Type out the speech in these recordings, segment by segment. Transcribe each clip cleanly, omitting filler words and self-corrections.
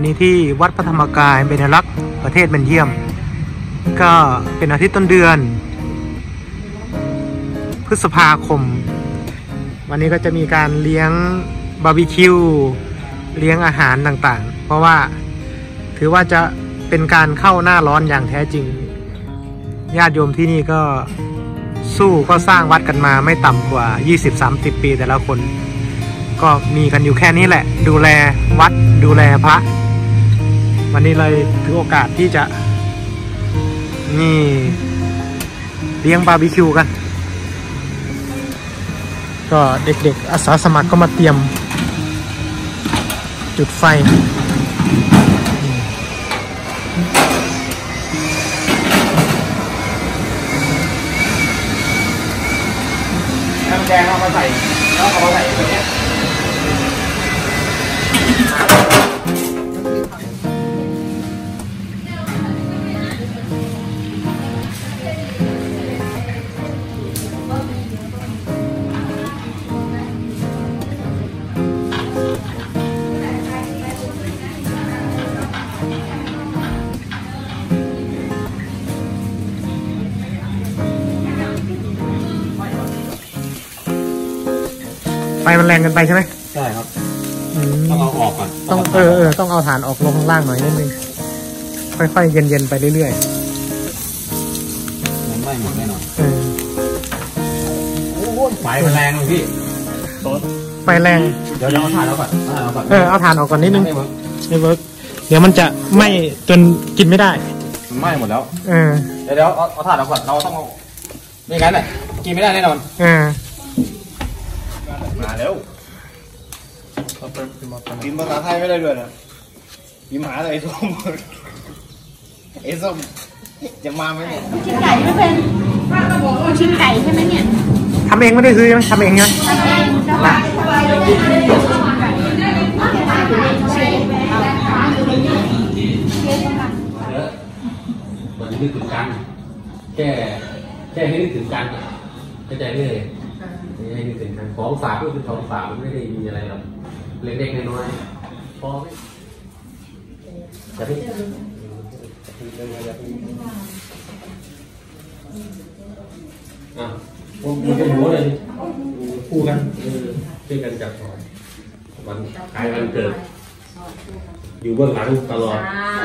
นี้ที่วัดพระธรรมกายเบเนลักซ์ประเทศเบลเยียมก็เป็นอาทิตย์ต้นเดือนพฤษภาคมวันนี้ก็จะมีการเลี้ยงบาร์บีคิวเลี้ยงอาหารต่างๆเพราะว่าถือว่าจะเป็นการเข้าหน้าร้อนอย่างแท้จริงญาติโยมที่นี่ก็สู้ก็สร้างวัดกันมาไม่ต่ำกว่า 20-30 ปีแต่ละคนก็มีกันอยู่แค่นี้แหละดูแลวัดดูแลพระวันนี้เลยถือโอกาสที่จะนี่เลี้ยงบาร์บีคิวกันก็เด็กๆอาสาสมัครก็มาเตรียมจุดไฟน้ำแดงเอามาใส่แล้วเอามาใส่ตัวนี้ไฟมันแรงกันไปใช่ไหมใช่ครับต้องเอาออกก่อนต้องต้องเอาฐานออกลงข้างล่างหน่อยนิดนึงค่อยๆเย็นๆไปเรื่อยๆมันไม่หมดแน่นอนไฟมันแรงเลยพี่ไฟแรงเดี๋ยวเอาฐานออกก่อนเอาฐานออกก่อนนิดนึงไม่เวิร์กเดี๋ยวมันจะไหม้จนกินไม่ได้มันไหม้หมดแล้วเดี๋ยวเอาฐานออกก่อนเราต้องเอาไม่งั้นเลยกินไม่ได้แน่นอนมาแล้วพิมพ์ภาษาไทยไม่ได้ด้วยนะพิมพ์หาอะไรส้มไอ้ส้มจะมาไหมเนี่ยชิ้นไก่ไม่เป็นชิ้นไก่ใช่ไหมเนี่ยทำเองไม่ได้ซื้อใช่ไหมทำเองใช่ไหมทำเองนะวันนี้นึกถึงกันแค่ให้นึกถึงกันเข้าใจเลยให้นึกถึงกันของฝากก็คือของฝากมันไม่ได้มีอะไรหรอกเล็กๆน้อยๆพอไหมจะพี่มันจะหัวเลยคู่กันช่วยกันจับของวันขายวันเกิดอยู่เบื้องหลังตลอด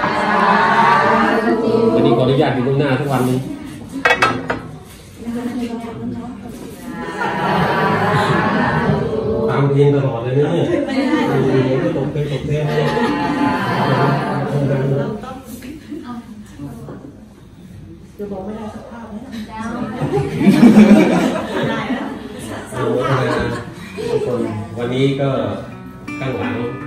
วันนี้ขออนุญาตอยู่เบื้องหน้าทุกวันนี้ฟังเพลงตลอดเลยเนี่ยไม่ตกเพลงตกเพลงจะบอกไม่ได้สักภาพนะทุกคนวันนี้ก็ข้างหลัง